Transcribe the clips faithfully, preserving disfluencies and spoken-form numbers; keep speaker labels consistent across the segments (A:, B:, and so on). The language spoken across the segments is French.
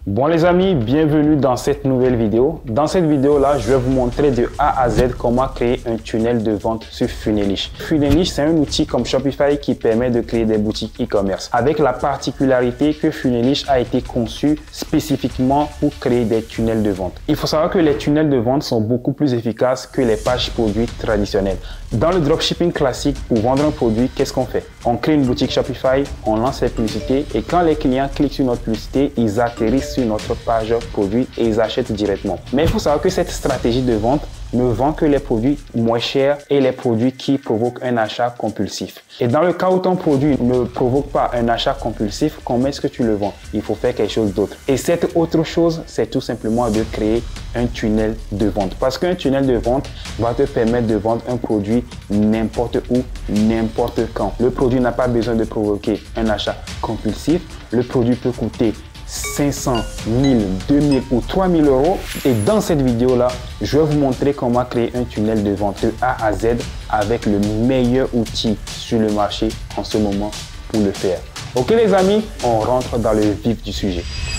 A: Bon les amis, bienvenue dans cette nouvelle vidéo. Dans cette vidéo là, je vais vous montrer de A à Z comment créer un tunnel de vente sur Funelish. Funelish, c'est un outil comme Shopify qui permet de créer des boutiques e-commerce. Avec la particularité que Funelish a été conçu spécifiquement pour créer des tunnels de vente. Il faut savoir que les tunnels de vente sont beaucoup plus efficaces que les pages produits traditionnelles. Dans le dropshipping classique, pour vendre un produit, qu'est-ce qu'on fait? On crée une boutique Shopify, on lance les publicités et quand les clients cliquent sur notre publicité, ils atterrissent sur notre page produit et ils achètent directement. Mais il faut savoir que cette stratégie de vente ne vend que les produits moins chers et les produits qui provoquent un achat compulsif. Et dans le cas où ton produit ne provoque pas un achat compulsif, comment est-ce que tu le vends? Il faut faire quelque chose d'autre. Et cette autre chose, c'est tout simplement de créer un tunnel de vente. Parce qu'un tunnel de vente va te permettre de vendre un produit n'importe où, n'importe quand. Le produit n'a pas besoin de provoquer un achat compulsif. Le produit peut coûter cinq cents, mille, deux mille ou trois mille euros. Et dans cette vidéo là, je vais vous montrer comment créer un tunnel de vente de A à Z avec le meilleur outil sur le marché en ce moment pour le faire. Ok les amis, on rentre dans le vif du sujet.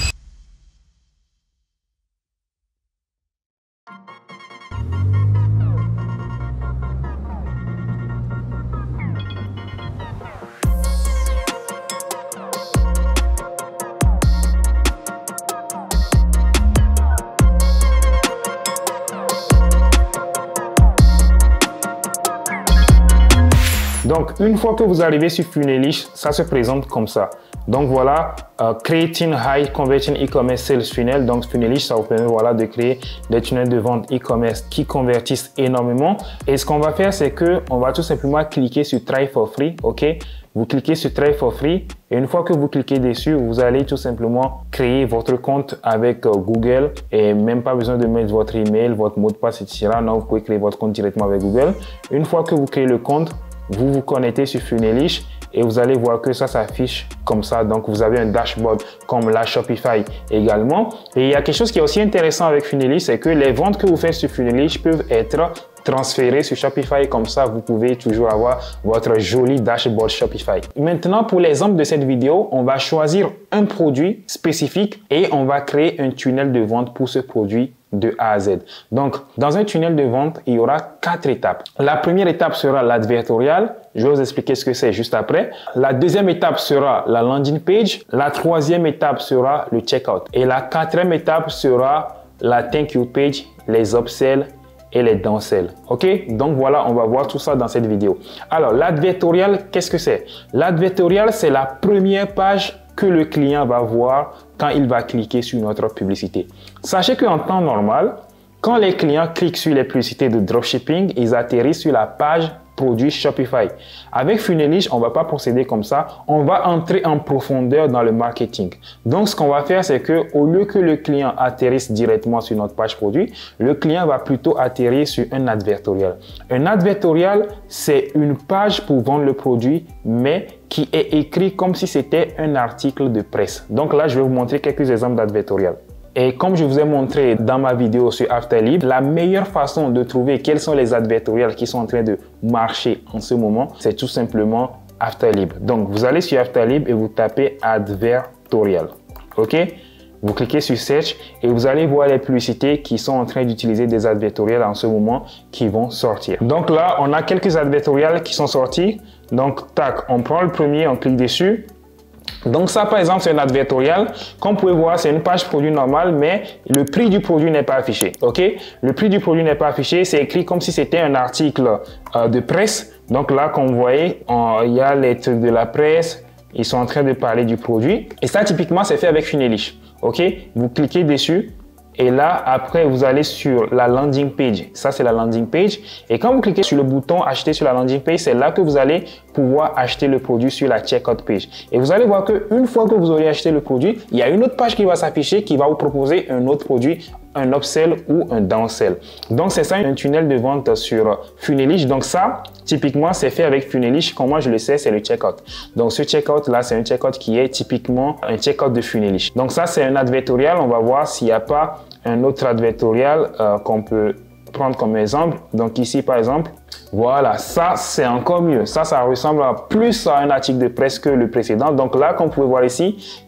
A: Donc, une fois que vous arrivez sur Funelish, ça se présente comme ça. Donc voilà, uh, Creating High Converting E-Commerce Sales Funnel. Donc Funelish, ça vous permet voilà, de créer des tunnels de vente e-commerce qui convertissent énormément. Et ce qu'on va faire, c'est que on va tout simplement cliquer sur Try for Free. Ok, vous cliquez sur Try for Free et une fois que vous cliquez dessus, vous allez tout simplement créer votre compte avec uh, Google et même pas besoin de mettre votre email, votre mot de passe, et cetera. Non, vous pouvez créer votre compte directement avec Google. Une fois que vous créez le compte, vous vous connectez sur Funelish et vous allez voir que ça s'affiche comme ça. Donc, vous avez un dashboard comme la Shopify également. Et il y a quelque chose qui est aussi intéressant avec Funelish, c'est que les ventes que vous faites sur Funelish peuvent être transférées sur Shopify. Comme ça, vous pouvez toujours avoir votre joli dashboard Shopify. Maintenant, pour l'exemple de cette vidéo, on va choisir un produit spécifique et on va créer un tunnel de vente pour ce produit de A à Z. Donc, dans un tunnel de vente, il y aura quatre étapes. La première étape sera l'advertorial. Je vais vous expliquer ce que c'est juste après. La deuxième étape sera la landing page. La troisième étape sera le checkout. Et la quatrième étape sera la thank you page, les upsells et les downsells. Ok, donc voilà, on va voir tout ça dans cette vidéo. Alors, l'advertorial, qu'est-ce que c'est? L'advertorial, c'est la première page que le client va voir quand il va cliquer sur notre publicité. Sachez qu'en temps normal, quand les clients cliquent sur les publicités de dropshipping, ils atterrissent sur la page produit Shopify. Avec Funelish, on ne va pas procéder comme ça. On va entrer en profondeur dans le marketing. Donc, ce qu'on va faire, c'est que au lieu que le client atterrisse directement sur notre page produit, le client va plutôt atterrir sur un advertorial. Un advertorial, c'est une page pour vendre le produit, mais qui est écrit comme si c'était un article de presse. Donc là, je vais vous montrer quelques exemples d'advertorial. Et comme je vous ai montré dans ma vidéo sur Afterlib, la meilleure façon de trouver quels sont les advertorials qui sont en train de marcher en ce moment, c'est tout simplement Afterlib. Donc, vous allez sur Afterlib et vous tapez advertorial. OK? Vous cliquez sur Search et vous allez voir les publicités qui sont en train d'utiliser des advertorials en ce moment qui vont sortir. Donc là, on a quelques advertorials qui sont sortis. Donc, tac, on prend le premier, on clique dessus. Donc ça, par exemple, c'est un advertorial. Comme vous pouvez voir, c'est une page produit normale, mais le prix du produit n'est pas affiché. Ok, le prix du produit n'est pas affiché. C'est écrit comme si c'était un article euh, de presse. Donc là, comme vous voyez, il y a les trucs de la presse. Ils sont en train de parler du produit. Et ça, typiquement, c'est fait avec Funelish. Ok, vous cliquez dessus. Et là, après, vous allez sur la landing page. Ça, c'est la landing page. Et quand vous cliquez sur le bouton acheter sur la landing page, c'est là que vous allez pouvoir acheter le produit sur la checkout page. Et vous allez voir qu'une fois que vous aurez acheté le produit, il y a une autre page qui va s'afficher qui va vous proposer un autre produit, un upsell ou un downsell. Donc, c'est ça un tunnel de vente sur Funelish. Donc, ça, typiquement, c'est fait avec Funelish. Comment je le sais, c'est le checkout. Donc, ce checkout là, c'est un checkout qui est typiquement un checkout de Funelish. Donc, ça, c'est un advertorial. On va voir s'il n'y a pas un autre advertorial euh, qu'on peut prendre comme exemple. Donc ici, par exemple, voilà, ça, c'est encore mieux. Ça, ça ressemble à plus à un article de presse que le précédent. Donc là, comme vous pouvez voir ici, c'est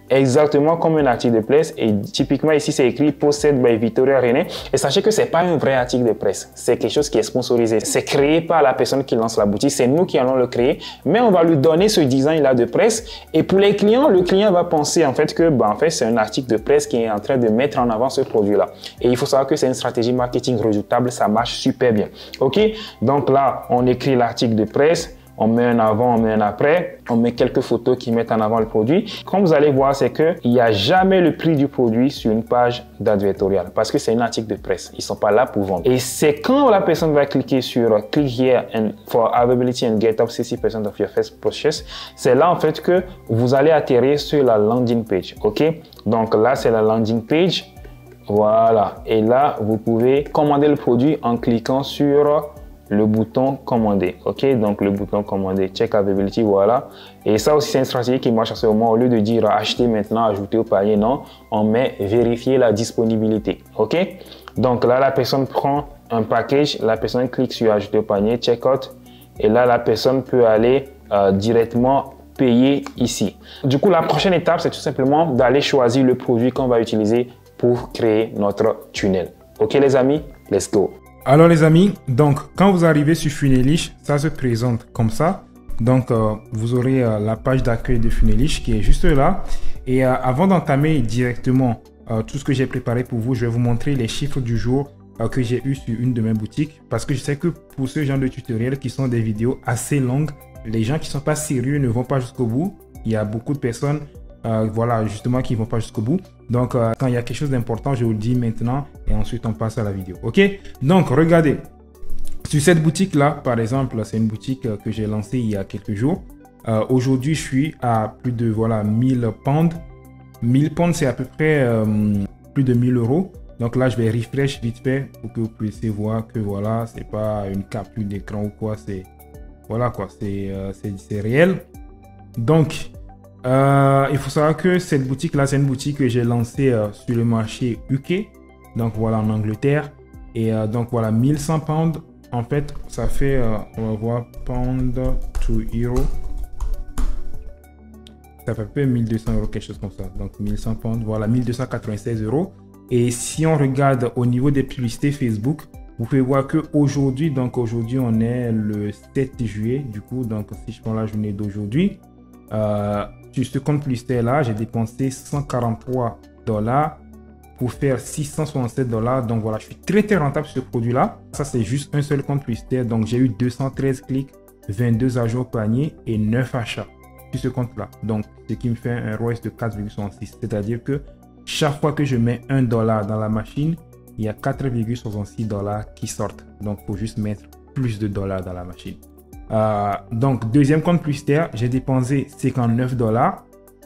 A: exactement comme un article de presse. Et typiquement ici, c'est écrit Possède by Victoria René. Et sachez que c'est pas un vrai article de presse. C'est quelque chose qui est sponsorisé. C'est créé par la personne qui lance la boutique. C'est nous qui allons le créer. Mais on va lui donner ce design-là de presse. Et pour les clients, le client va penser en fait que bah, en fait, c'est un article de presse qui est en train de mettre en avant ce produit-là. Et il faut savoir que c'est une stratégie marketing redoutable. Ça marche super bien. OK? Donc là, on écrit l'article de presse. On met un avant, on met un après, on met quelques photos qui mettent en avant le produit. Comme vous allez voir, c'est qu'il n'y a jamais le prix du produit sur une page d'advertorial parce que c'est un article de presse. Ils ne sont pas là pour vendre. Et c'est quand la personne va cliquer sur Click here and for availability and get up sixty percent of your first purchase, c'est là en fait que vous allez atterrir sur la landing page. OK? Donc là, c'est la landing page. Voilà. Et là, vous pouvez commander le produit en cliquant sur le bouton commander. OK, donc le bouton commander, check availability, voilà. Et ça aussi, c'est une stratégie qui marche à ce moment. Au lieu de dire acheter maintenant, ajouter au panier, non, on met vérifier la disponibilité. OK, donc là, la personne prend un package, la personne clique sur ajouter au panier, check out, et là, la personne peut aller euh, directement payer ici. Du coup, la prochaine étape, c'est tout simplement d'aller choisir le produit qu'on va utiliser pour créer notre tunnel. OK, les amis, let's go.
B: Alors les amis, donc quand vous arrivez sur Funelish, ça se présente comme ça. Donc euh, vous aurez euh, la page d'accueil de Funelish qui est juste là. Et euh, avant d'entamer directement euh, tout ce que j'ai préparé pour vous, je vais vous montrer les chiffres du jour euh, que j'ai eu sur une de mes boutiques. Parce que je sais que pour ce genre de tutoriels qui sont des vidéos assez longues, les gens qui ne sont pas sérieux ne vont pas jusqu'au bout. Il y a beaucoup de personnes Euh, voilà, justement, qui ne vont pas jusqu'au bout. Donc, euh, quand il y a quelque chose d'important, je vous le dis maintenant et ensuite on passe à la vidéo. OK? Donc, regardez. Sur cette boutique-là, par exemple, c'est une boutique euh, que j'ai lancée il y a quelques jours. Euh, Aujourd'hui, je suis à plus de voilà, mille pounds. mille pounds, c'est à peu près euh, plus de mille euros. Donc là, je vais refresh vite fait pour que vous puissiez voir que voilà, c'est pas une capture d'écran ou quoi. C'est voilà quoi, c'est euh, c'est réel. Donc, Euh, il faut savoir que cette boutique là, c'est une boutique que j'ai lancée euh, sur le marché U K, donc voilà, en Angleterre. Et euh, donc voilà, mille cent pounds, en fait, ça fait, euh, on va voir, pound to euro, ça fait à peu près mille deux cents euros, quelque chose comme ça. Donc mille cent pounds, voilà, mille deux cent quatre-vingt-seize euros. Et si on regarde au niveau des publicités Facebook, vous pouvez voir que aujourd'hui, donc aujourd'hui, on est le sept juillet, du coup, donc si je prends la journée d'aujourd'hui, euh, sur ce compte publicitaire là, j'ai dépensé cent quarante-trois dollars pour faire six cent soixante-sept dollars. Donc voilà, je suis très très rentable sur ce produit là. Ça, c'est juste un seul compte publicitaire. Donc j'ai eu deux cent treize clics, vingt-deux ajouts au panier et neuf achats sur ce compte là. Donc ce qui me fait un R O S de quatre virgule soixante-six. C'est-à-dire que chaque fois que je mets un dollar dans la machine, il y a quatre virgule soixante-six dollars qui sortent. Donc il faut juste mettre plus de dollars dans la machine. Euh, donc deuxième compte publicitaire, j'ai dépensé cinquante-neuf dollars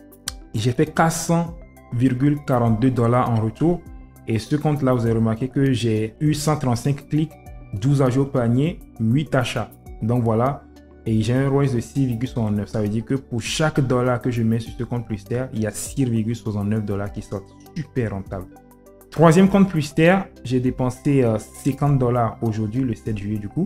B: et j'ai fait quatre cents virgule quarante-deux dollars en retour. Et ce compte là, vous avez remarqué que j'ai eu cent trente-cinq clics, douze ajouts au panier, huit achats. Donc voilà, et j'ai un R O S de six virgule soixante-neuf. Ça veut dire que pour chaque dollar que je mets sur ce compte publicitaire, il y a six virgule soixante-neuf dollars qui sortent. Super rentable. Troisième compte publicitaire, j'ai dépensé euh, cinquante dollars aujourd'hui, le sept juillet du coup.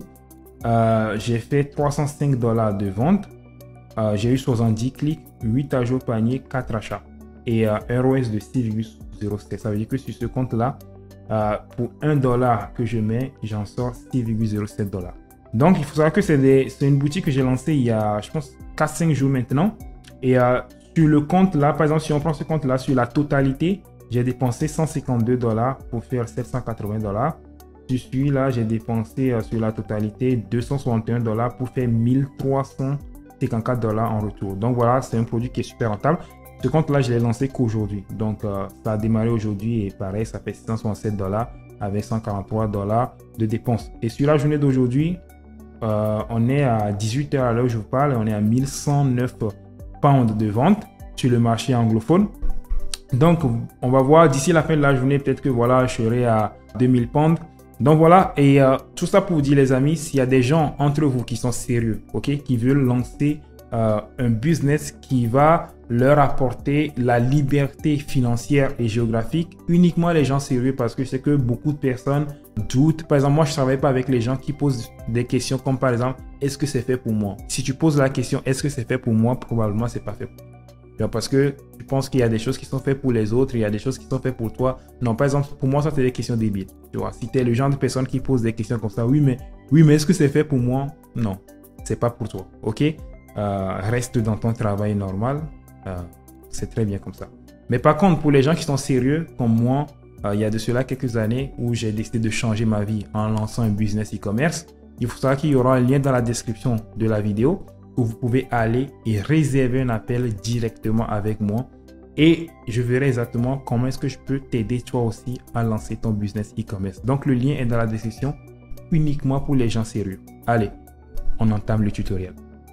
B: Euh, j'ai fait trois cent cinq dollars de vente. Euh, j'ai eu soixante-dix clics, huit ajouts au panier, quatre achats. Et euh, un R O S de six virgule zéro sept. Ça veut dire que sur ce compte-là, euh, pour un dollar que je mets, j'en sors six virgule zéro sept dollars. Donc, il faut savoir que c'est une boutique que j'ai lancée il y a, je pense, quatre cinq jours maintenant. Et euh, sur le compte là, par exemple, si on prend ce compte-là, sur la totalité, j'ai dépensé cent cinquante-deux dollars pour faire sept cent quatre-vingts dollars. Sur celui-là, j'ai dépensé euh, sur la totalité deux cent soixante et un dollars pour faire mille trois cent cinquante-quatre dollars en retour. Donc voilà, c'est un produit qui est super rentable. Ce compte-là, je l'ai lancé qu'aujourd'hui. Donc euh, ça a démarré aujourd'hui et pareil, ça fait six cent soixante-sept dollars avec cent quarante-trois dollars de dépenses. Et sur la journée d'aujourd'hui, euh, on est à dix-huit heures à l'heure où je vous parle et on est à mille cent neuf pounds de vente sur le marché anglophone. Donc on va voir d'ici la fin de la journée, peut-être que voilà, je serai à deux mille pounds. Donc voilà, et euh, tout ça pour vous dire les amis, s'il y a des gens entre vous qui sont sérieux, ok, qui veulent lancer euh, un business qui va leur apporter la liberté financière et géographique, uniquement les gens sérieux, parce que je sais que beaucoup de personnes doutent. Par exemple, moi je ne travaille pas avec les gens qui posent des questions comme par exemple, est-ce que c'est fait pour moi? Si tu poses la question, est-ce que c'est fait pour moi? Probablement c'est pas fait pour moi. Parce que je pense qu'il y a des choses qui sont faites pour les autres, il y a des choses qui sont faites pour toi. Non, par exemple, pour moi, ça, c'est des questions débiles. Tu vois, si tu es le genre de personne qui pose des questions comme ça, oui, mais, oui, mais est-ce que c'est fait pour moi? Non, c'est pas pour toi. OK? Euh, reste dans ton travail normal. Euh, c'est très bien comme ça. Mais par contre, pour les gens qui sont sérieux, comme moi, euh, il y a de cela quelques années où j'ai décidé de changer ma vie en lançant un business e-commerce, il faut savoir qu'il y aura un lien dans la description de la vidéo où vous pouvez aller et réserver un appel directement avec moi et je verrai exactement comment est-ce que je peux t'aider toi aussi à lancer ton business e-commerce. Donc le lien est dans la description uniquement pour les gens sérieux. Allez, on entame le tutoriel.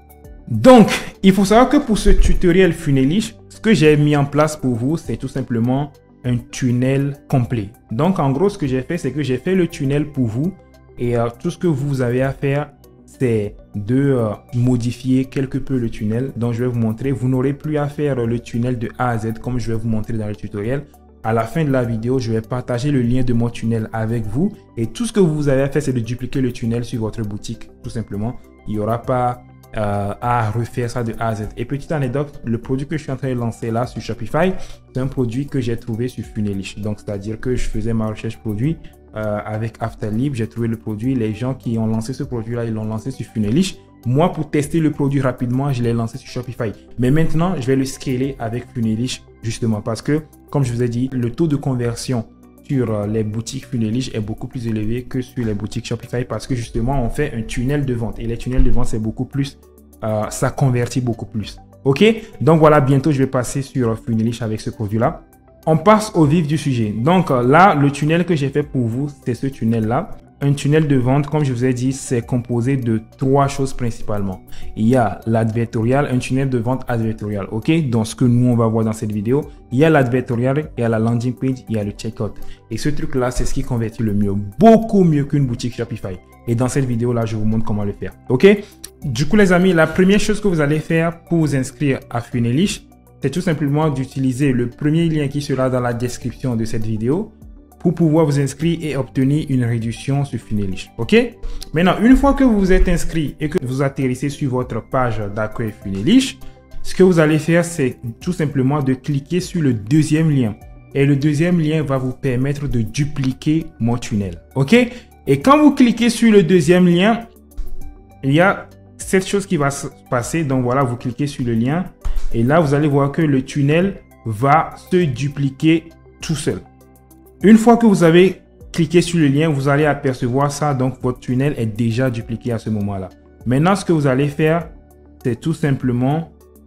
B: Donc, il faut savoir que pour ce tutoriel Funelish, ce que j'ai mis en place pour vous, c'est tout simplement un tunnel complet. Donc en gros, ce que j'ai fait, c'est que j'ai fait le tunnel pour vous et euh, tout ce que vous avez à faire, c'est de euh, modifier quelque peu le tunnel. Donc, je vais vous montrer. Vous n'aurez plus à faire le tunnel de A à Z comme je vais vous montrer dans le tutoriel. À la fin de la vidéo, je vais partager le lien de mon tunnel avec vous. Et tout ce que vous avez à faire, c'est de dupliquer le tunnel sur votre boutique, tout simplement. Il n'y aura pas euh, à refaire ça de A à Z. Et petite anecdote, le produit que je suis en train de lancer là sur Shopify, c'est un produit que j'ai trouvé sur Funelish. Donc, c'est-à-dire que je faisais ma recherche produit. Euh, avec Afterlib, j'ai trouvé le produit. Les gens qui ont lancé ce produit-là, ils l'ont lancé sur Funelish. Moi, pour tester le produit rapidement, je l'ai lancé sur Shopify. Mais maintenant, je vais le scaler avec Funelish, justement, parce que, comme je vous ai dit, le taux de conversion sur euh, les boutiques Funelish est beaucoup plus élevé que sur les boutiques Shopify, parce que, justement, on fait un tunnel de vente. Et les tunnels de vente, c'est beaucoup plus, euh, ça convertit beaucoup plus. OK? Donc, voilà, bientôt, je vais passer sur Funelish avec ce produit-là. On passe au vif du sujet. Donc là, le tunnel que j'ai fait pour vous, c'est ce tunnel-là. Un tunnel de vente, comme je vous ai dit, c'est composé de trois choses principalement. Il y a l'advertorial, un tunnel de vente advertorial, ok? Donc ce que nous, on va voir dans cette vidéo. Il y a l'advertorial, il y a la landing page, il y a le checkout. Et ce truc-là, c'est ce qui convertit le mieux. Beaucoup mieux qu'une boutique Shopify. Et dans cette vidéo-là, je vous montre comment le faire, ok? Du coup, les amis, la première chose que vous allez faire pour vous inscrire à Funelish, c'est tout simplement d'utiliser le premier lien qui sera dans la description de cette vidéo pour pouvoir vous inscrire et obtenir une réduction sur Funelish. OK? Maintenant, une fois que vous vous êtes inscrit et que vous atterrissez sur votre page d'accueil Funelish, ce que vous allez faire, c'est tout simplement de cliquer sur le deuxième lien. Et le deuxième lien va vous permettre de dupliquer mon tunnel. OK? Et quand vous cliquez sur le deuxième lien, il y a cette chose qui va se passer. Donc voilà, vous cliquez sur le lien. Et là, vous allez voir que le tunnel va se dupliquer tout seul. Une fois que vous avez cliqué sur le lien, vous allez apercevoir ça. Donc, votre tunnel est déjà dupliqué à ce moment-là. Maintenant, ce que vous allez faire, c'est tout simplement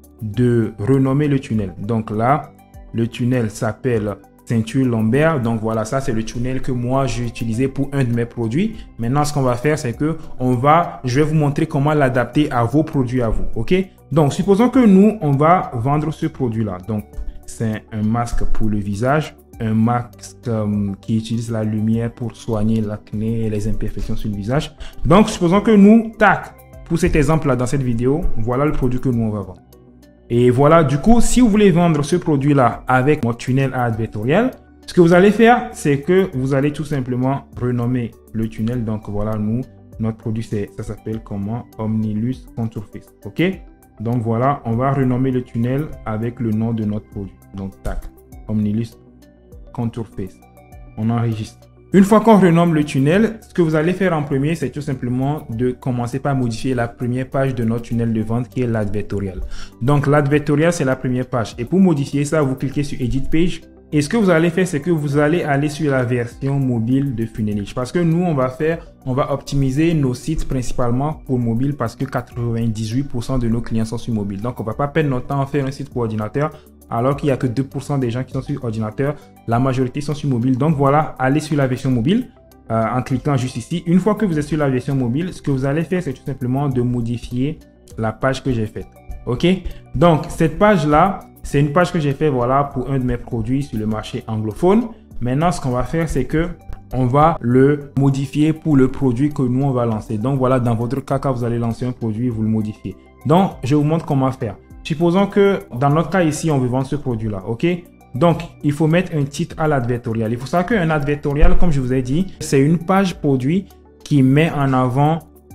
B: de renommer le tunnel. Donc là, le tunnel s'appelle ceinture lombaire. Donc voilà, ça c'est le tunnel que moi j'ai utilisé pour un de mes produits. Maintenant, ce qu'on va faire, c'est que on va, je vais vous montrer comment l'adapter à vos produits à vous. OK? Donc, supposons que nous, on va vendre ce produit-là. Donc, c'est un masque pour le visage, un masque euh, qui utilise la lumière pour soigner l'acné et les imperfections sur le visage. Donc, supposons que nous, tac, pour cet exemple-là dans cette vidéo, voilà le produit que nous, on va vendre. Et voilà, du coup, si vous voulez vendre ce produit-là avec mon tunnel advertorial, ce que vous allez faire, c'est que vous allez tout simplement renommer le tunnel. Donc, voilà, nous, notre produit, ça s'appelle comment? Omnilus Contour Face. OK? Donc voilà, on va renommer le tunnel avec le nom de notre produit. Donc tac, Omnilus Contour Face. On enregistre. Une fois qu'on renomme le tunnel, ce que vous allez faire en premier, c'est tout simplement de commencer par modifier la première page de notre tunnel de vente qui est l'advertorial. Donc l'advertorial, c'est la première page. Et pour modifier ça, vous cliquez sur Edit Page. Et ce que vous allez faire, c'est que vous allez aller sur la version mobile de Funelish. Parce que nous, on va faire, on va optimiser nos sites principalement pour mobile parce que quatre-vingt-dix-huit pour cent de nos clients sont sur mobile. Donc, on ne va pas perdre notre temps à faire un site pour ordinateur alors qu'il n'y a que deux pour cent des gens qui sont sur ordinateur. La majorité sont sur mobile. Donc, voilà, allez sur la version mobile euh, en cliquant juste ici. Une fois que vous êtes sur la version mobile, ce que vous allez faire, c'est tout simplement de modifier la page que j'ai faite. OK? Donc, cette page-là, c'est une page que j'ai fait voilà, pour un de mes produits sur le marché anglophone. Maintenant, ce qu'on va faire, c'est que on va le modifier pour le produit que nous, on va lancer. Donc, voilà, dans votre cas, quand vous allez lancer un produit, vous le modifiez. Donc, je vous montre comment faire. Supposons que dans notre cas ici, on veut vendre ce produit-là. OK? Donc, il faut mettre un titre à l'advertorial. Il faut savoir qu'un advertorial, comme je vous ai dit, c'est une page produit qui met en avant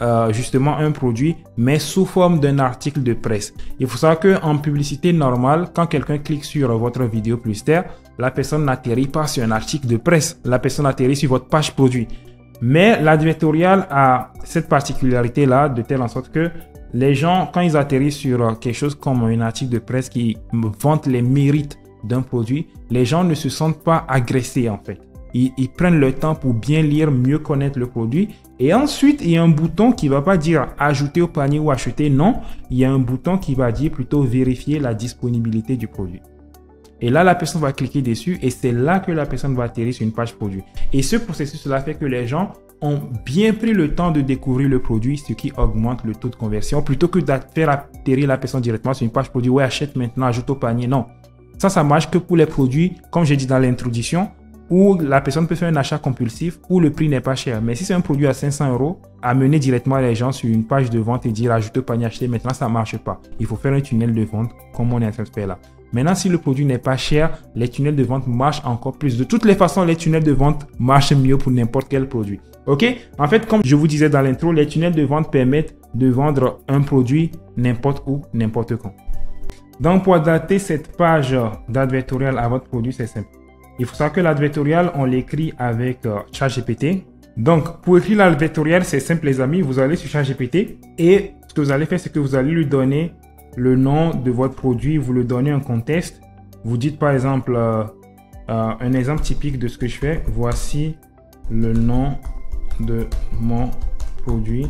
B: euh, justement un produit, mais sous forme d'un article de presse. Il faut savoir qu'en publicité normale, quand quelqu'un clique sur votre vidéo publicitaire, la personne n'atterrit pas sur un article de presse. La personne atterrit sur votre page produit. Mais l'advertorial a cette particularité-là, de telle en sorte que les gens, quand ils atterrissent sur quelque chose comme un article de presse qui vante les mérites d'un produit, les gens ne se sentent pas agressés en fait. Ils, ils prennent le temps pour bien lire, mieux connaître le produit. Et ensuite, il y a un bouton qui ne va pas dire ajouter au panier ou acheter. Non, il y a un bouton qui va dire plutôt vérifier la disponibilité du produit. Et là, la personne va cliquer dessus et c'est là que la personne va atterrir sur une page produit. Et ce processus, cela fait que les gens ont bien pris le temps de découvrir le produit, ce qui augmente le taux de conversion, plutôt que de faire atterrir la personne directement sur une page produit. Ouais, achète maintenant, ajoute au panier. Non, ça, ça marche que pour les produits, comme j'ai dit dans l'introduction, où la personne peut faire un achat compulsif, où le prix n'est pas cher. Mais si c'est un produit à cinq cents euros, amener directement les gens sur une page de vente et dire ajoute au panier, acheter maintenant, ça ne marche pas. Il faut faire un tunnel de vente comme on est en train de faire là. Maintenant, si le produit n'est pas cher, les tunnels de vente marchent encore plus. De toutes les façons, les tunnels de vente marchent mieux pour n'importe quel produit. Ok? En fait, comme je vous disais dans l'intro, les tunnels de vente permettent de vendre un produit n'importe où, n'importe quand. Donc, pour adapter cette page d'advertorial à votre produit, c'est simple. Il faut savoir que l'advertorial, on l'écrit avec euh, ChatGPT. Donc, pour écrire l'advertorial, c'est simple les amis. Vous allez sur ChatGPT et ce que vous allez faire, c'est que vous allez lui donner le nom de votre produit. Vous lui donnez un contexte. Vous dites par exemple, euh, euh, un exemple typique de ce que je fais. Voici le nom de mon produit.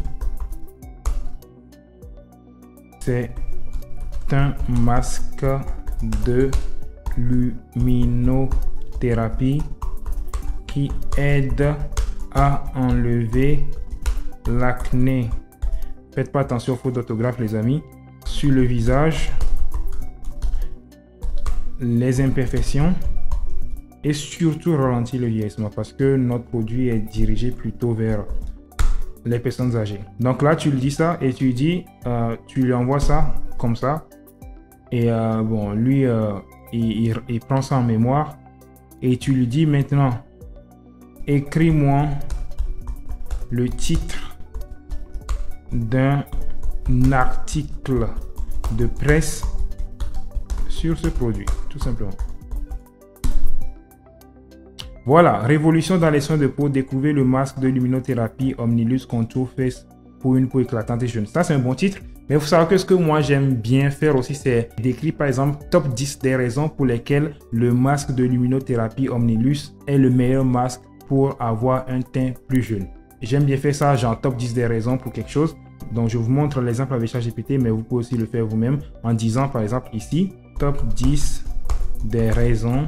B: C'est un masque de luminothérapie qui aide à enlever l'acné. Faites pas attention aux fautes d'orthographe les amis. Sur le visage, les imperfections et surtout ralentir le vieillissement parce que notre produit est dirigé plutôt vers les personnes âgées. Donc là, tu lui dis ça et tu lui dis, euh, tu lui envoies ça comme ça. Et euh, bon, lui, euh, il, il, il prend ça en mémoire et tu lui dis maintenant, écris-moi le titre d'un article de presse sur ce produit, tout simplement. Voilà, révolution dans les soins de peau, découvrez le masque de luminothérapie Omnilux Contour Face pour une peau éclatante et jeune. Ça, c'est un bon titre. Mais il faut savoir que ce que moi j'aime bien faire aussi, c'est d'écrire par exemple top dix des raisons pour lesquelles le masque de luminothérapie Omnilux est le meilleur masque pour avoir un teint plus jeune. J'aime bien faire ça, genre top dix des raisons pour quelque chose. Donc je vous montre l'exemple avec ChatGPT, mais vous pouvez aussi le faire vous-même en disant par exemple ici, top dix des raisons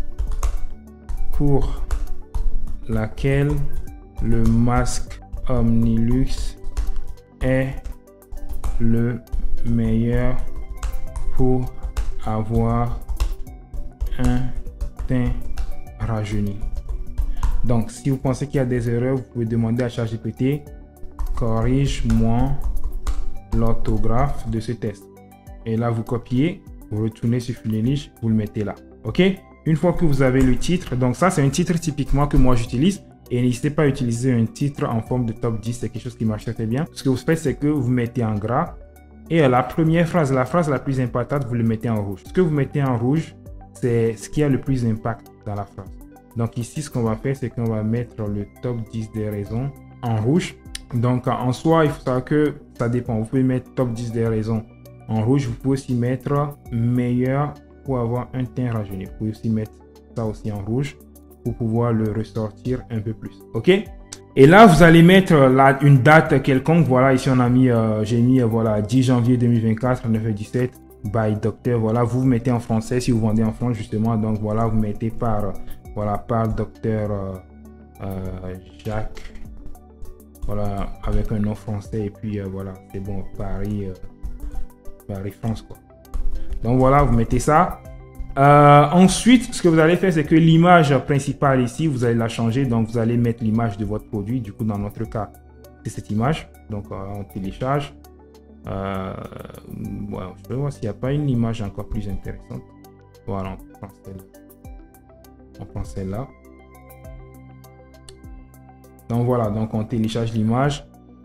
B: pour laquelle le masque Omnilux est le meilleur pour avoir un teint rajeuni. Donc, si vous pensez qu'il y a des erreurs, vous pouvez demander à ChatGPT, corrige-moi l'orthographe de ce test. Et là, vous copiez, vous retournez sur Funelish, vous le mettez là. OK? Une fois que vous avez le titre, donc ça, c'est un titre typiquement que moi j'utilise. Et n'hésitez pas à utiliser un titre en forme de top dix, c'est quelque chose qui marche très bien. Ce que vous faites, c'est que vous mettez en gras. Et la première phrase, la phrase la plus impactante, vous le mettez en rouge. Ce que vous mettez en rouge, c'est ce qui a le plus d'impact dans la phrase. Donc ici, ce qu'on va faire, c'est qu'on va mettre le top dix des raisons en rouge. Donc en soi, il faut savoir que ça dépend. Vous pouvez mettre top dix des raisons en rouge. Vous pouvez aussi mettre meilleur pour avoir un teint rajeuni. Vous pouvez aussi mettre ça aussi en rouge pour pouvoir le ressortir un peu plus. OK? Et là, vous allez mettre là, une date quelconque. Voilà, ici on a mis, euh, j'ai mis euh, voilà, dix janvier deux mille vingt-quatre, neuf heures dix-sept, by Docteur. Voilà, vous, vous mettez en français si vous vendez en France justement. Donc voilà, vous mettez par, voilà, par Docteur euh, euh, Jacques. Voilà, avec un nom français. Et puis euh, voilà, c'est bon, Paris, euh, Paris, France quoi. Donc voilà, vous mettez ça. Euh, ensuite, ce que vous allez faire, c'est que l'image principale ici, vous allez la changer. Donc, vous allez mettre l'image de votre produit. Du coup, dans notre cas, c'est cette image. Donc, euh, on télécharge. Euh, voilà, je vais voir s'il n'y a pas une image encore plus intéressante. Voilà, on prend celle-là. On prend celle-là. Donc, voilà. Donc, on télécharge l'image.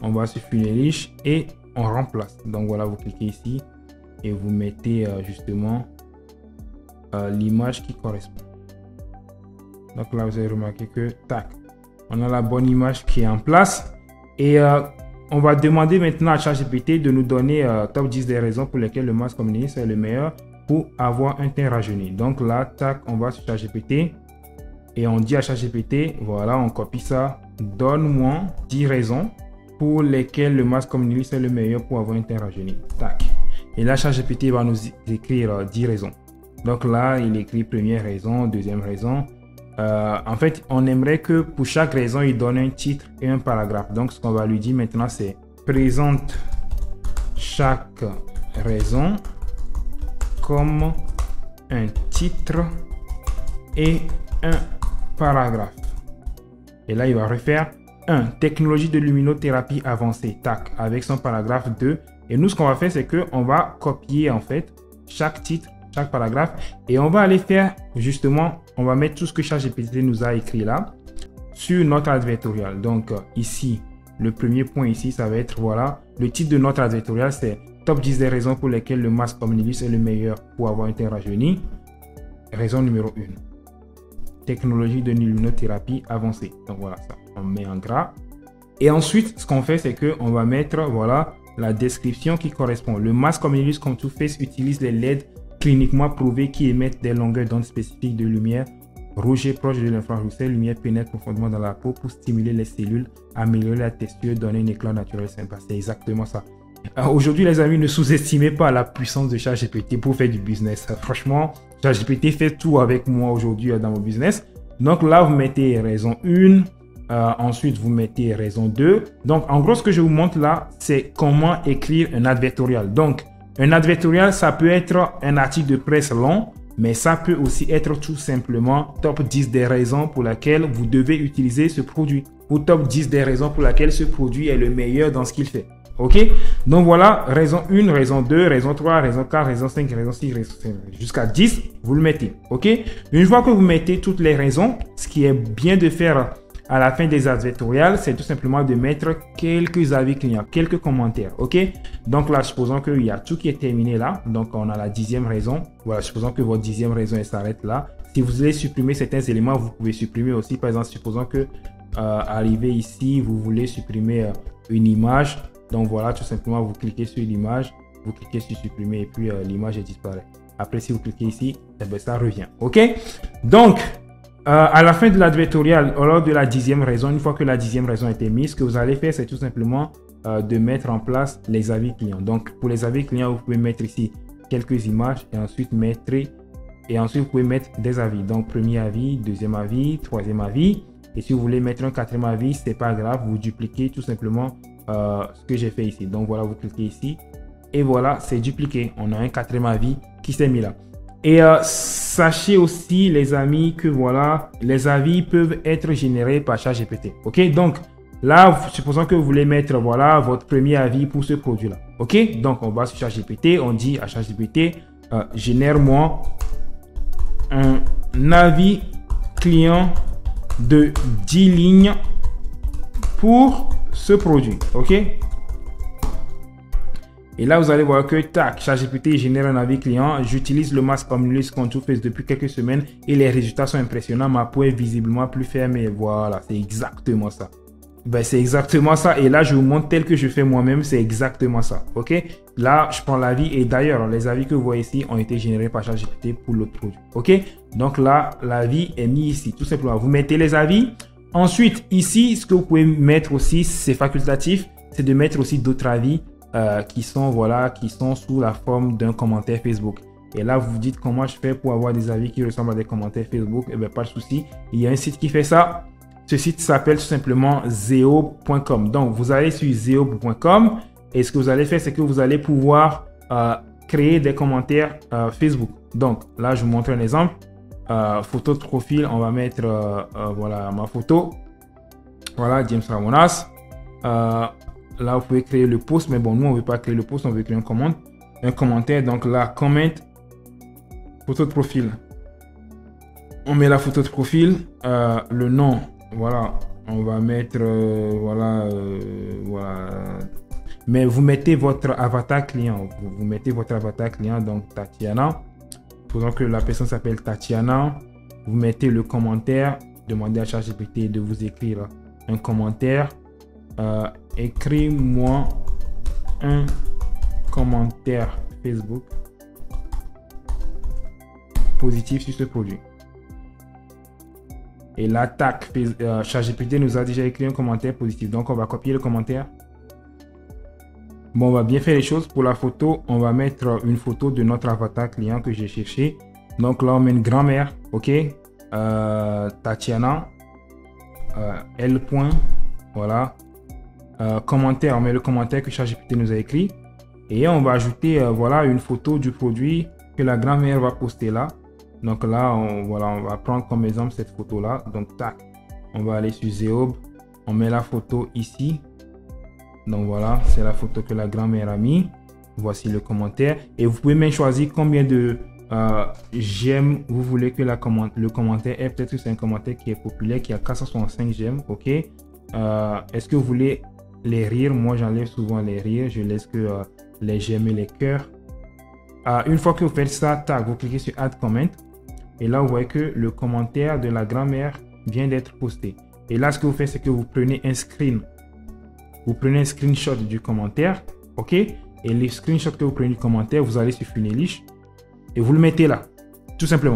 B: on va sur Funelish et on remplace. Donc voilà, vous cliquez ici et vous mettez euh, justement euh, l'image qui correspond. Donc là, vous avez remarqué que tac, on a la bonne image qui est en place. Et euh, on va demander maintenant à ChatGPT de nous donner euh, top dix des raisons pour lesquelles le masque communiste est le meilleur pour avoir un teint rajeuni. Donc là, tac, on va sur ChatGPT et on dit à ChatGPT, voilà, on copie ça. Donne-moi dix raisons pour lesquelles le masque communiste est le meilleur pour avoir un teint rajeuni. Tac. Et là, ChatGPT va nous écrire euh, dix raisons. Donc là, il écrit première raison, deuxième raison. Euh, en fait, on aimerait que pour chaque raison, il donne un titre et un paragraphe. Donc, ce qu'on va lui dire maintenant, c'est présente chaque raison comme un titre et un paragraphe. Et là, il va refaire un technologie de luminothérapie avancée, tac, avec son paragraphe deux. Et nous, ce qu'on va faire, c'est que on va copier en fait chaque titre, chaque paragraphe, et on va aller faire justement, on va mettre tout ce que ChatGPT nous a écrit là sur notre advertorial. Donc euh, ici, le premier point ici, ça va être voilà, le titre de notre advertorial, c'est top dix des raisons pour lesquelles le masque Omnilus est le meilleur pour avoir un teint rajeuni. Raison numéro un. Technologie de luminothérapie avancée. Donc voilà, ça, on met en gras. Et ensuite, ce qu'on fait, c'est que on va mettre voilà la description qui correspond. Le masque Omnilus Contour Face utilise les L E D cliniquement prouvés qui émettent des longueurs d'onde spécifiques de lumière rouge proche de l'infrarouge. Ces lumières pénètrent profondément dans la peau pour stimuler les cellules, améliorer la texture, donner un éclat naturel sympa. C'est exactement ça. Euh, Aujourd'hui, les amis, ne sous-estimez pas la puissance de ChatGPT pour faire du business. Euh, franchement, ChatGPT fait tout avec moi aujourd'hui euh, dans mon business. Donc là, vous mettez raison un. Euh, ensuite, vous mettez raison deux. Donc, en gros, ce que je vous montre là, c'est comment écrire un advertorial. Donc, un advertorial, ça peut être un article de presse long, mais ça peut aussi être tout simplement top dix des raisons pour lesquelles vous devez utiliser ce produit, ou top dix des raisons pour lesquelles ce produit est le meilleur dans ce qu'il fait. Ok? Donc voilà, raison un, raison deux, raison trois, raison quatre, raison cinq, raison six, raison sept, jusqu'à dix, vous le mettez. Ok? Une fois que vous mettez toutes les raisons, ce qui est bien de faire à la fin des advertorials, c'est tout simplement de mettre quelques avis clients, quelques commentaires, ok? Donc là, supposons qu'il y a tout qui est terminé là, donc on a la dixième raison. Voilà, supposons que votre dixième raison elle s'arrête là. Si vous voulez supprimer certains éléments, vous pouvez supprimer aussi. Par exemple, supposons que euh, arrivé ici, vous voulez supprimer euh, une image. Donc voilà, tout simplement, vous cliquez sur l'image, vous cliquez sur supprimer et puis euh, l'image disparaît. Après, si vous cliquez ici, eh bien, ça revient, ok? Donc, Euh, à la fin de l'advertorial, lors de la dixième raison, une fois que la dixième raison a été mise, ce que vous allez faire, c'est tout simplement euh, de mettre en place les avis clients. Donc, pour les avis clients, vous pouvez mettre ici quelques images et ensuite mettre et ensuite vous pouvez mettre des avis. Donc, premier avis, deuxième avis, troisième avis. Et si vous voulez mettre un quatrième avis, c'est pas grave, vous dupliquez tout simplement euh, ce que j'ai fait ici. Donc voilà, vous cliquez ici et voilà, c'est dupliqué. On a un quatrième avis qui s'est mis là. Et euh, sachez aussi, les amis, que voilà, les avis peuvent être générés par ChatGPT. Ok, donc là, supposons que vous voulez mettre voilà votre premier avis pour ce produit-là. Ok, donc on va sur ChatGPT, on dit à ChatGPT, euh, génère-moi un avis client de dix lignes pour ce produit. Ok. Et là, vous allez voir que tac, ChatGPT génère un avis client. J'utilise le masque Omnilus Contour Face depuis quelques semaines et les résultats sont impressionnants. Ma peau est visiblement plus ferme et voilà, c'est exactement ça. Ben, c'est exactement ça. Et là, je vous montre tel que je fais moi-même, c'est exactement ça. Ok? Là, je prends l'avis et d'ailleurs, les avis que vous voyez ici ont été générés par ChatGPT pour l'autre produit. Ok? Donc là, l'avis est mis ici. Tout simplement, vous mettez les avis. Ensuite, ici, ce que vous pouvez mettre aussi, c'est facultatif, c'est de mettre aussi d'autres avis. Euh, qui sont voilà qui sont sous la forme d'un commentaire Facebook. Et là, vous vous dites comment je fais pour avoir des avis qui ressemblent à des commentaires Facebook. Et bien, pas de souci. Il y a un site qui fait ça. Ce site s'appelle tout simplement zeo point com. Donc, vous allez sur zeo point com et ce que vous allez faire, c'est que vous allez pouvoir euh, créer des commentaires euh, Facebook. Donc, là, je vous montre un exemple. Euh, photo de profil, on va mettre euh, euh, voilà ma photo. Voilà, James Ramonas. Euh, Là, vous pouvez créer le post, mais bon, nous, on ne veut pas créer le post, on veut créer un, comment, un commentaire. Donc là, comment, photo de profil. On met la photo de profil, euh, le nom, voilà, on va mettre, euh, voilà, euh, voilà. Mais vous mettez votre avatar client. Vous, vous mettez votre avatar client, donc Tatiana. Supposons que la personne s'appelle Tatiana. Vous mettez le commentaire. Demandez à ChatGPT de vous écrire un commentaire. Euh, Écris-moi un commentaire Facebook positif sur ce produit. Et l'attaque, euh, ChatGPT nous a déjà écrit un commentaire positif. Donc, on va copier le commentaire. Bon, on va bien faire les choses. Pour la photo, on va mettre une photo de notre avatar client que j'ai cherché. Donc là, on met une grand-mère. OK. Euh, Tatiana. Euh, L. Point, voilà. Euh, commentaire, on met le commentaire que ChatGPT nous a écrit. Et on va ajouter euh, voilà, une photo du produit que la grand-mère va poster là. Donc là, on, voilà, on va prendre comme exemple cette photo-là. Donc, tac, on va aller sur Zeob. On met la photo ici. Donc voilà, c'est la photo que la grand-mère a mis. Voici le commentaire. Et vous pouvez même choisir combien de euh, j'aime vous voulez que la comment le commentaire ait. Peut-être que c'est un commentaire qui est populaire, qui a quatre cent soixante-cinq j'aime. OK. Euh, Est-ce que vous voulez les rires? Moi, j'enlève souvent les rires. Je laisse que euh, les j'aime et les cœurs. Euh, une fois que vous faites ça, tac, vous cliquez sur Add Comment. Et là, vous voyez que le commentaire de la grand-mère vient d'être posté. Et là, ce que vous faites, c'est que vous prenez un screen. Vous prenez un screenshot du commentaire. OK? Et les screenshots que vous prenez du commentaire, vous allez sur Funelish et vous le mettez là. Tout simplement.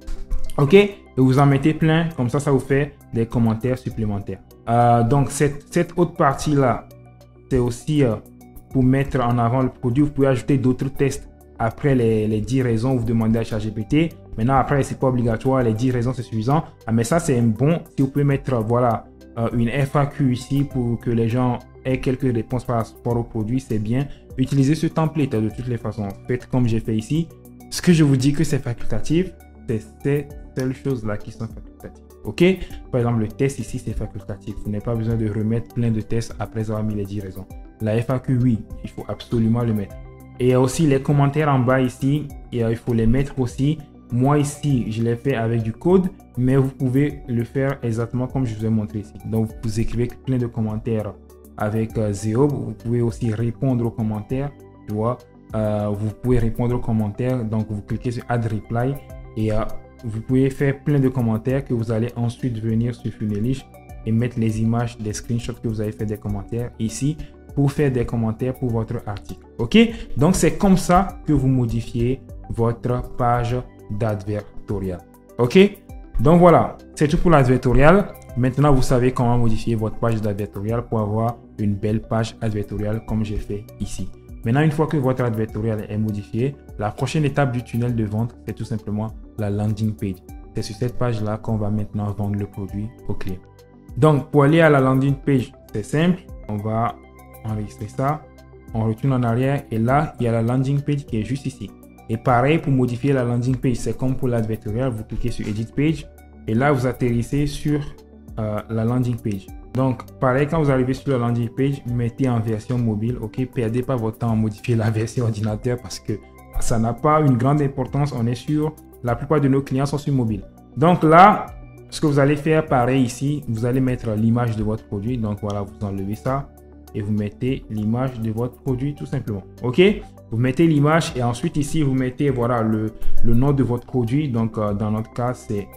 B: OK? Et vous en mettez plein. Comme ça, ça vous fait des commentaires supplémentaires. Euh, donc, cette, cette autre partie-là, c'est aussi euh, pour mettre en avant le produit. Vous pouvez ajouter d'autres tests après les, les dix raisons. Vous demandez à ChatGPT. Maintenant, après, c'est pas obligatoire. Les dix raisons, c'est suffisant. Ah, mais ça, c'est un bon. Si vous pouvez mettre, euh, voilà, euh, une F A Q ici pour que les gens aient quelques réponses par rapport au produit, c'est bien. Utilisez ce template de toutes les façons. Faites comme j'ai fait ici. Ce que je vous dis que c'est facultatif, c'est ces seules choses-là qui sont facultatives. OK? Par exemple, le test ici, c'est facultatif. Vous n'avez pas besoin de remettre plein de tests après avoir mis les dix raisons. La F A Q, oui, il faut absolument le mettre. Et il y a aussi les commentaires en bas ici. Et euh, il faut les mettre aussi. Moi ici, je l'ai fait avec du code, mais vous pouvez le faire exactement comme je vous ai montré ici. Donc, vous écrivez plein de commentaires avec euh, Zeob. Vous pouvez aussi répondre aux commentaires. Tu vois, euh, vous pouvez répondre aux commentaires. Donc, vous cliquez sur Add Reply et euh, vous pouvez faire plein de commentaires que vous allez ensuite venir sur Funelish et mettre les images des screenshots que vous avez fait des commentaires ici pour faire des commentaires pour votre article. OK? Donc, c'est comme ça que vous modifiez votre page d'advertorial. OK? Donc voilà, c'est tout pour l'advertorial. Maintenant, vous savez comment modifier votre page d'advertorial pour avoir une belle page advertorial comme j'ai fait ici. Maintenant, une fois que votre advertorial est modifié, la prochaine étape du tunnel de vente, c'est tout simplement la landing page. C'est sur cette page-là qu'on va maintenant vendre le produit au client. Donc, pour aller à la landing page, c'est simple. On va enregistrer ça. On retourne en arrière et là, il y a la landing page qui est juste ici. Et pareil, pour modifier la landing page, c'est comme pour l'advertorial, vous cliquez sur Edit Page et là, vous atterrissez sur euh, la landing page. Donc, pareil, quand vous arrivez sur la landing page, mettez en version mobile. OK, perdez pas votre temps à modifier la version ordinateur parce que ça n'a pas une grande importance. On est sûr, la plupart de nos clients sont sur mobile. Donc là, ce que vous allez faire, pareil ici, vous allez mettre l'image de votre produit. Donc voilà, vous enlevez ça et vous mettez l'image de votre produit tout simplement. OK? Vous mettez l'image et ensuite ici, vous mettez voilà, le, le nom de votre produit. Donc, euh, dans notre cas, c'est